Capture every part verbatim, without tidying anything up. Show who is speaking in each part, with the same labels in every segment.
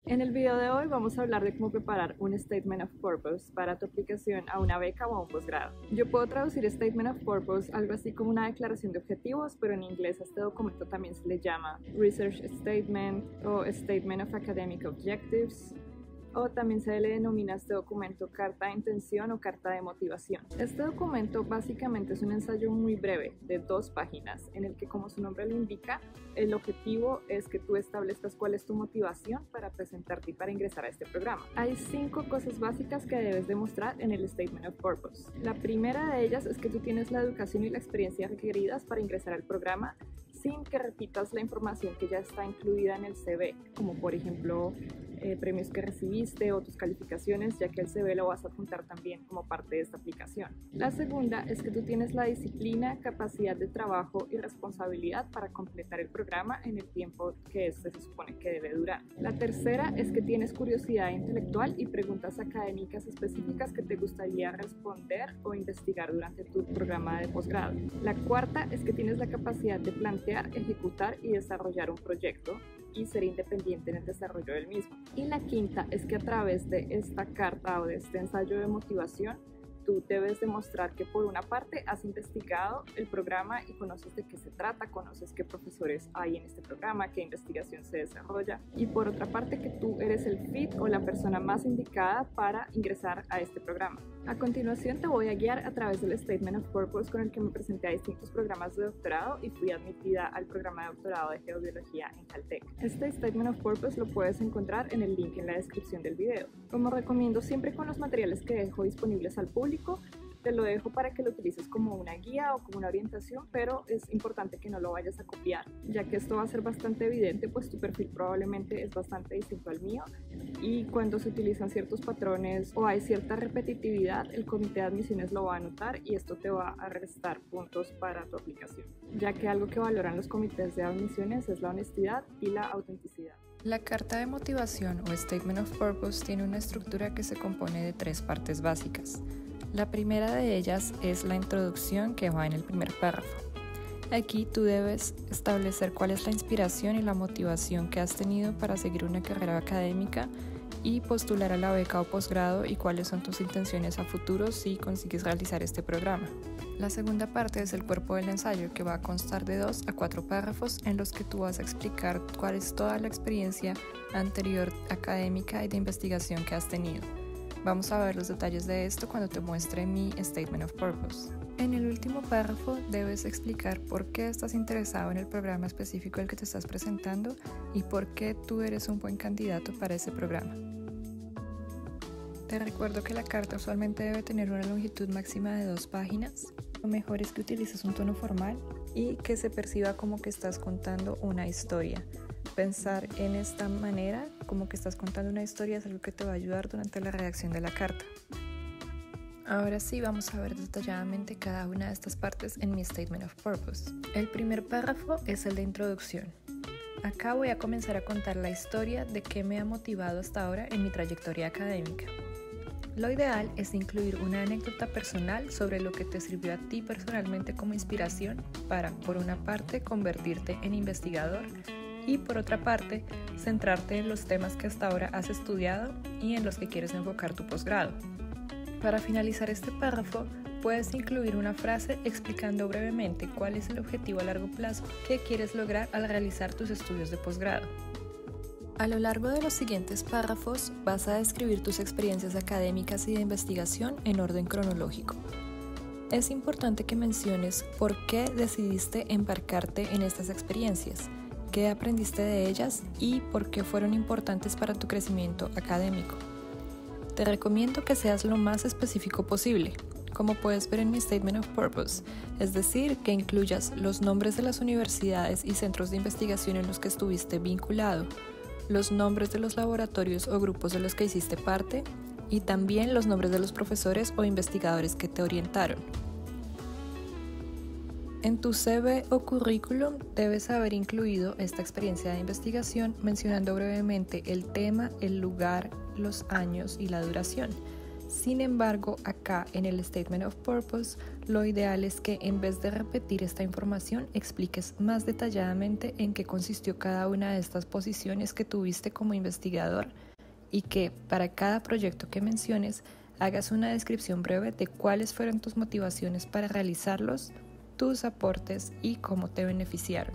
Speaker 1: En el video de hoy vamos a hablar de cómo preparar un Statement of Purpose para tu aplicación a una beca o a un posgrado. Yo puedo traducir Statement of Purpose algo así como una declaración de objetivos, pero en inglés a este documento también se le llama Research Statement o Statement of Academic Objectives, o también se le denomina a este documento carta de intención o carta de motivación. Este documento básicamente es un ensayo muy breve de dos páginas en el que, como su nombre lo indica, el objetivo es que tú establezcas cuál es tu motivación para presentarte y para ingresar a este programa. Hay cinco cosas básicas que debes demostrar en el Statement of Purpose. La primera de ellas es que tú tienes la educación y la experiencia requeridas para ingresar al programa sin que repitas la información que ya está incluida en el C V, como por ejemplo eh, premios que recibiste o tus calificaciones, ya que el C V lo vas a apuntar también como parte de esta aplicación. La segunda es que tú tienes la disciplina, capacidad de trabajo y responsabilidad para completar el programa en el tiempo que este se supone que debe durar. La tercera es que tienes curiosidad intelectual y preguntas académicas específicas que te gustaría responder o investigar durante tu programa de posgrado. La cuarta es que tienes la capacidad de plantear, ejecutar y desarrollar un proyecto y ser independiente en el desarrollo del mismo. Y la quinta es que a través de esta carta o de este ensayo de motivación, tú debes demostrar que por una parte has investigado el programa y conoces de qué se trata, conoces qué profesores hay en este programa, qué investigación se desarrolla, y por otra parte que tú eres el fit o la persona más indicada para ingresar a este programa. A continuación te voy a guiar a través del Statement of Purpose con el que me presenté a distintos programas de doctorado y fui admitida al programa de doctorado de Geobiología en Caltech. Este Statement of Purpose lo puedes encontrar en el link en la descripción del video. Como recomiendo siempre con los materiales que dejo disponibles al público, te lo dejo para que lo utilices como una guía o como una orientación, pero es importante que no lo vayas a copiar, ya que esto va a ser bastante evidente, pues tu perfil probablemente es bastante distinto al mío y cuando se utilizan ciertos patrones o hay cierta repetitividad, el comité de admisiones lo va a notar y esto te va a restar puntos para tu aplicación, ya que algo que valoran los comités de admisiones es la honestidad y la autenticidad.
Speaker 2: La carta de motivación o Statement of Purpose tiene una estructura que se compone de tres partes básicas. La primera de ellas es la introducción, que va en el primer párrafo. Aquí tú debes establecer cuál es la inspiración y la motivación que has tenido para seguir una carrera académica y postular a la beca o posgrado y cuáles son tus intenciones a futuro si consigues realizar este programa. La segunda parte es el cuerpo del ensayo, que va a constar de dos a cuatro párrafos en los que tú vas a explicar cuál es toda la experiencia anterior académica y de investigación que has tenido. Vamos a ver los detalles de esto cuando te muestre mi Statement of Purpose. En el último párrafo debes explicar por qué estás interesado en el programa específico al que te estás presentando y por qué tú eres un buen candidato para ese programa. Te recuerdo que la carta usualmente debe tener una longitud máxima de dos páginas. Lo mejor es que utilices un tono formal y que se perciba como que estás contando una historia. Pensar en esta manera, como que estás contando una historia, es algo que te va a ayudar durante la redacción de la carta. Ahora sí, vamos a ver detalladamente cada una de estas partes en mi Statement of Purpose. El primer párrafo es el de introducción. Acá voy a comenzar a contar la historia de qué me ha motivado hasta ahora en mi trayectoria académica. Lo ideal es incluir una anécdota personal sobre lo que te sirvió a ti personalmente como inspiración para, por una parte, convertirte en investigador y, por otra parte, centrarte en los temas que hasta ahora has estudiado y en los que quieres enfocar tu posgrado. Para finalizar este párrafo, puedes incluir una frase explicando brevemente cuál es el objetivo a largo plazo que quieres lograr al realizar tus estudios de posgrado. A lo largo de los siguientes párrafos vas a describir tus experiencias académicas y de investigación en orden cronológico. Es importante que menciones por qué decidiste embarcarte en estas experiencias, qué aprendiste de ellas y por qué fueron importantes para tu crecimiento académico. Te recomiendo que seas lo más específico posible, como puedes ver en mi Statement of Purpose, es decir, que incluyas los nombres de las universidades y centros de investigación en los que estuviste vinculado, los nombres de los laboratorios o grupos de los que hiciste parte y también los nombres de los profesores o investigadores que te orientaron. En tu C V o currículum debes haber incluido esta experiencia de investigación mencionando brevemente el tema, el lugar, los años y la duración. Sin embargo, acá en el Statement of Purpose, lo ideal es que en vez de repetir esta información, expliques más detalladamente en qué consistió cada una de estas posiciones que tuviste como investigador y que para cada proyecto que menciones hagas una descripción breve de cuáles fueron tus motivaciones para realizarlos, tus aportes y cómo te beneficiaron.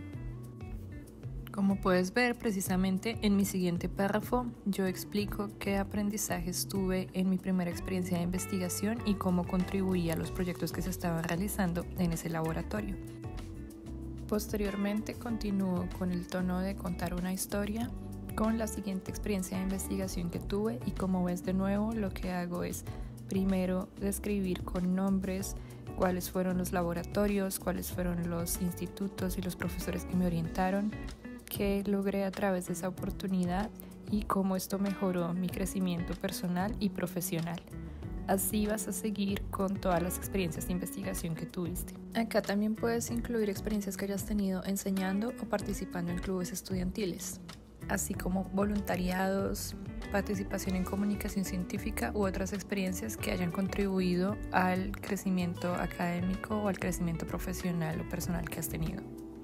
Speaker 2: Como puedes ver, precisamente en mi siguiente párrafo yo explico qué aprendizajes tuve en mi primera experiencia de investigación y cómo contribuí a los proyectos que se estaban realizando en ese laboratorio. Posteriormente continúo con el tono de contar una historia con la siguiente experiencia de investigación que tuve y como ves de nuevo lo que hago es primero describir con nombres cuáles fueron los laboratorios, cuáles fueron los institutos y los profesores que me orientaron, qué logré a través de esa oportunidad y cómo esto mejoró mi crecimiento personal y profesional. Así vas a seguir con todas las experiencias de investigación que tuviste. Acá también puedes incluir experiencias que hayas tenido enseñando o participando en clubes estudiantiles, así como voluntariados, participación en comunicación científica u otras experiencias que hayan contribuido al crecimiento académico o al crecimiento profesional o personal que has tenido.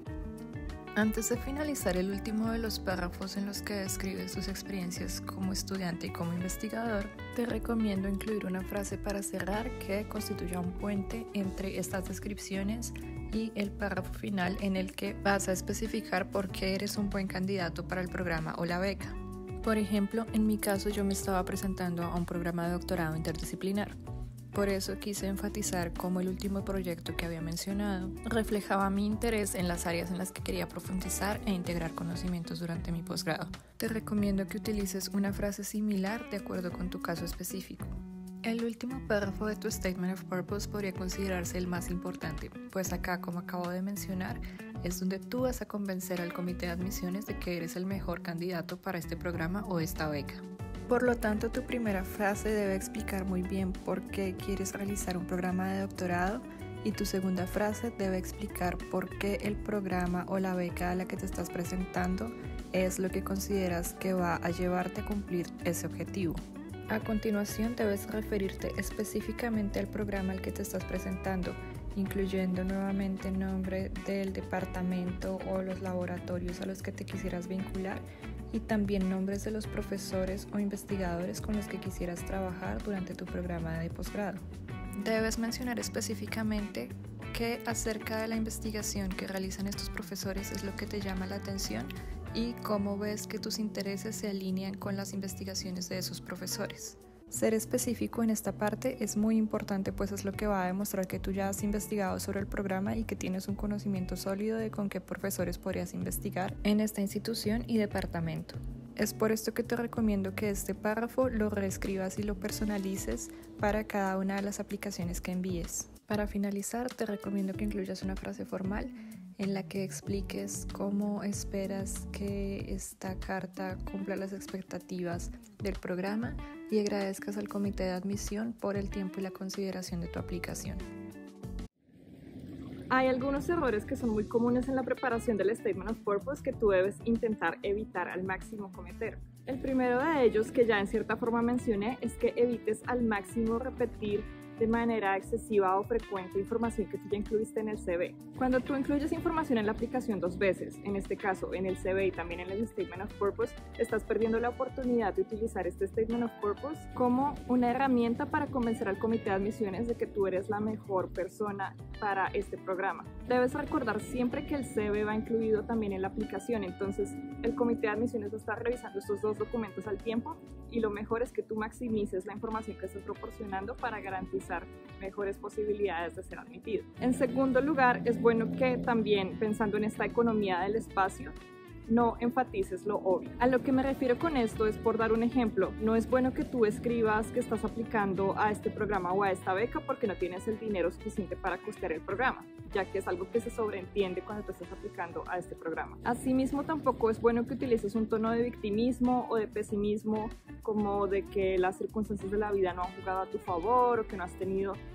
Speaker 2: Antes de finalizar el último de los párrafos en los que describes tus experiencias como estudiante y como investigador, te recomiendo incluir una frase para cerrar que constituya un puente entre estas descripciones y el párrafo final en el que vas a especificar por qué eres un buen candidato para el programa o la beca. Por ejemplo, en mi caso yo me estaba presentando a un programa de doctorado interdisciplinar. Por eso quise enfatizar cómo el último proyecto que había mencionado reflejaba mi interés en las áreas en las que quería profundizar e integrar conocimientos durante mi posgrado. Te recomiendo que utilices una frase similar de acuerdo con tu caso específico. El último párrafo de tu Statement of Purpose podría considerarse el más importante, pues acá, como acabo de mencionar, es donde tú vas a convencer al comité de admisiones de que eres el mejor candidato para este programa o esta beca. Por lo tanto, tu primera frase debe explicar muy bien por qué quieres realizar un programa de doctorado y tu segunda frase debe explicar por qué el programa o la beca a la que te estás presentando es lo que consideras que va a llevarte a cumplir ese objetivo. A continuación, debes referirte específicamente al programa al que te estás presentando, incluyendo nuevamente el nombre del departamento o los laboratorios a los que te quisieras vincular y también nombres de los profesores o investigadores con los que quisieras trabajar durante tu programa de posgrado. Debes mencionar específicamente qué acerca de la investigación que realizan estos profesores es lo que te llama la atención y cómo ves que tus intereses se alinean con las investigaciones de esos profesores. Ser específico en esta parte es muy importante, pues es lo que va a demostrar que tú ya has investigado sobre el programa y que tienes un conocimiento sólido de con qué profesores podrías investigar en esta institución y departamento. Es por esto que te recomiendo que este párrafo lo reescribas y lo personalices para cada una de las aplicaciones que envíes. Para finalizar, te recomiendo que incluyas una frase formal en la que expliques cómo esperas que esta carta cumpla las expectativas del programa y agradezcas al comité de admisión por el tiempo y la consideración de tu aplicación.
Speaker 1: Hay algunos errores que son muy comunes en la preparación del Statement of Purpose que tú debes intentar evitar al máximo cometer. El primero de ellos, que ya en cierta forma mencioné, es que evites al máximo repetir de manera excesiva o frecuente información que tú ya incluiste en el C V. Cuando tú incluyes información en la aplicación dos veces, en este caso en el C V y también en el Statement of Purpose, estás perdiendo la oportunidad de utilizar este Statement of Purpose como una herramienta para convencer al comité de admisiones de que tú eres la mejor persona para este programa. Debes recordar siempre que el C V va incluido también en la aplicación, entonces el comité de admisiones va a estar revisando estos dos documentos al tiempo y lo mejor es que tú maximices la información que estás proporcionando para garantizar mejores posibilidades de ser admitido. En segundo lugar, es bueno que también, pensando en esta economía del espacio, no enfatices lo obvio. A lo que me refiero con esto es, por dar un ejemplo, no es bueno que tú escribas que estás aplicando a este programa o a esta beca porque no tienes el dinero suficiente para costear el programa, ya que es algo que se sobreentiende cuando tú estás aplicando a este programa. Asimismo, tampoco es bueno que utilices un tono de victimismo o de pesimismo, como de que las circunstancias de la vida no han jugado a tu favor o que no has tenido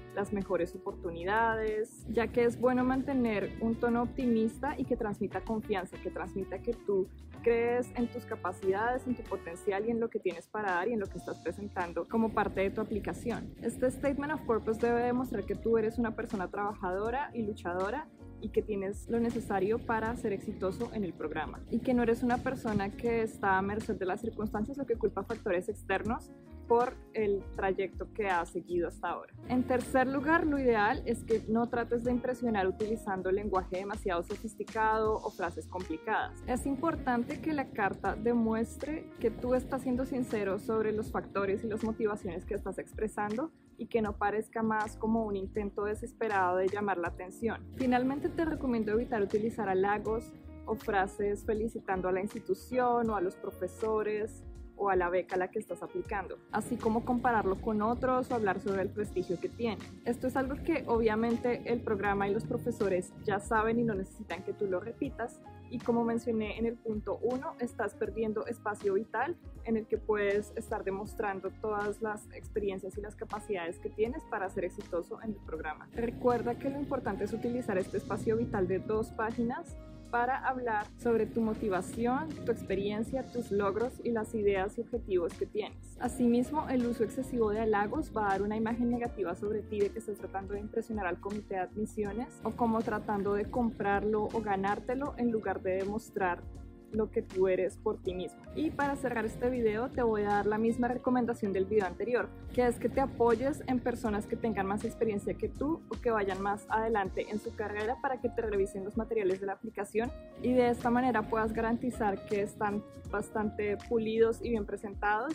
Speaker 1: las mejores oportunidades, ya que es bueno mantener un tono optimista y que transmita confianza, que transmita que tú crees en tus capacidades, en tu potencial y en lo que tienes para dar y en lo que estás presentando como parte de tu aplicación. Este Statement of Purpose debe demostrar que tú eres una persona trabajadora y luchadora y que tienes lo necesario para ser exitoso en el programa y que no eres una persona que está a merced de las circunstancias o que culpa factores externos por el trayecto que has seguido hasta ahora. En tercer lugar, lo ideal es que no trates de impresionar utilizando lenguaje demasiado sofisticado o frases complicadas. Es importante que la carta demuestre que tú estás siendo sincero sobre los factores y las motivaciones que estás expresando y que no parezca más como un intento desesperado de llamar la atención. Finalmente, te recomiendo evitar utilizar halagos o frases felicitando a la institución o a los profesores o a la beca a la que estás aplicando, así como compararlo con otros o hablar sobre el prestigio que tiene. Esto es algo que obviamente el programa y los profesores ya saben y no necesitan que tú lo repitas, y como mencioné en el punto uno, estás perdiendo espacio vital en el que puedes estar demostrando todas las experiencias y las capacidades que tienes para ser exitoso en el programa. Recuerda que lo importante es utilizar este espacio vital de dos páginas para hablar sobre tu motivación, tu experiencia, tus logros y las ideas y objetivos que tienes. Asimismo, el uso excesivo de halagos va a dar una imagen negativa sobre ti de que estás tratando de impresionar al comité de admisiones o como tratando de comprarlo o ganártelo en lugar de demostrar lo que tú eres por ti mismo. Y para cerrar este video te voy a dar la misma recomendación del video anterior, que es que te apoyes en personas que tengan más experiencia que tú o que vayan más adelante en su carrera para que te revisen los materiales de la aplicación y de esta manera puedas garantizar que están bastante pulidos y bien presentados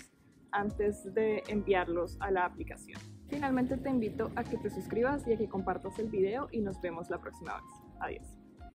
Speaker 1: antes de enviarlos a la aplicación. Finalmente te invito a que te suscribas y a que compartas el video y nos vemos la próxima vez. Adiós.